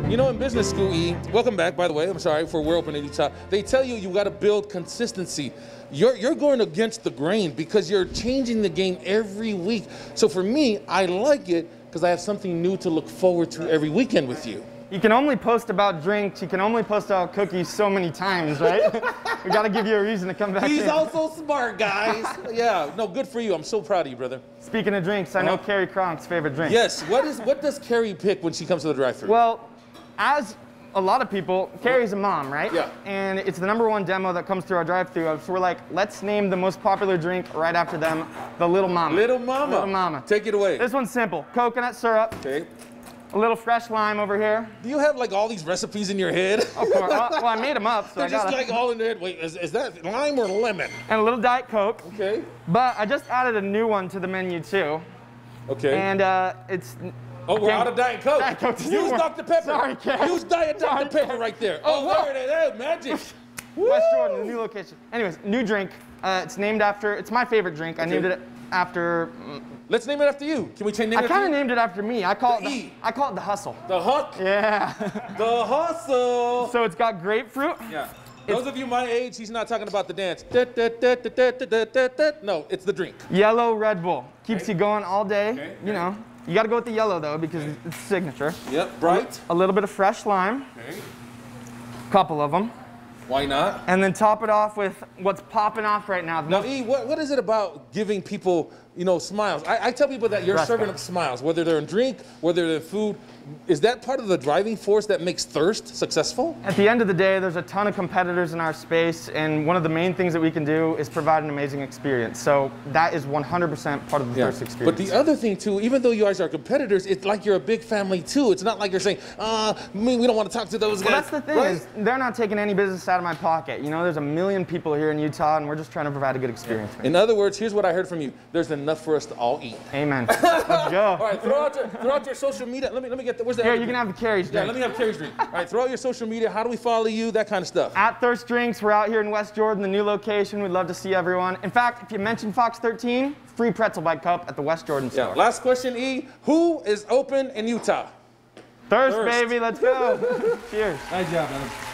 You know, in business school, E, welcome back, by the way, I'm sorry for We're Open in Utah. They tell you got to build consistency. You're going against the grain because you're changing the game every week. So for me, I like it because I have something new to look forward to every weekend with you. You can only post about drinks, you can only post about cookies so many times, right? We gotta give you a reason to come back. He's in. also smart, guys. Yeah, no, good for you. I'm so proud of you, brother. Speaking of drinks, I know Carrie Cronk's favorite drink. Yes, what does Carrie pick when she comes to the drive-thru? Well, as a lot of people, Carrie's a mom, right? Yeah. And it's the #1 demo that comes through our drive-thru. So we're like, let's name the most popular drink right after them, the Little Mama. Little Mama. Little Mama. Take it away. This one's simple. Coconut syrup. Okay. A little fresh lime over here. Do you have like all these recipes in your head? Of course. Well, I made them up, so They're I just gotta. like all in your head. Wait, is that lime or lemon? And a little Diet Coke. Okay. But I just added a new one to the menu too. Okay. And it's. Oh, we're out of Diet Coke. Diet Coke. Use Dr. Pepper. Sorry, Ken. Use Diet Dr. Sorry, Pepper Ken. right there. Oh, Oh, there it is. Hey, magic. West Jordan, the new location. Anyways, new drink. It's named after. It's my favorite drink. I named it after. Let's name it after you. Can we change name I it kind after of you? named it after me. I call The it. E. I call it the hustle. The Huck. Yeah. The Hustle. So it's got grapefruit. Yeah. Those of you my age, he's not talking about the dance. No, it's the drink. Yellow Red Bull keeps you going all day. Okay. You know. You got to go with the yellow though because it's signature. Yep, bright. A little bit of fresh lime. Okay. Couple of them. Why not? And then top it off with what's popping off right now. Now, E, what is it about giving people, you know, smiles? I tell people that you're Respect. serving up smiles, whether they're in drink, whether they're in food. Is that part of the driving force that makes Thirst successful? At the end of the day, there's a ton of competitors in our space, and one of the main things that we can do is provide an amazing experience. So that is 100% part of the Thirst experience. But the other thing too, even though you guys are competitors, it's like you're a big family too. It's not like you're saying, we don't want to talk to those guys. Well, that's the thing right? is they're not taking any business out of my pocket. You know, there's 1 million people here in Utah, and we're just trying to provide a good experience. In other words, here's what I heard from you. There's enough for us to all eat. Amen. Let's go. All right, throw out your social media. Let me get the, where's the Here, other you can drink? have the Carrie's Yeah, drink. let me have Carrie's drink. All right, throw out your social media. How do we follow you? That kind of stuff. At Thirst Drinks, we're out here in West Jordan, the new location. We'd love to see everyone. In fact, if you mention Fox 13, free pretzel bite cup at the West Jordan store. Yeah. Last question, E. Who is open in Utah? Thirst, baby, let's go. Cheers. Nice job, man.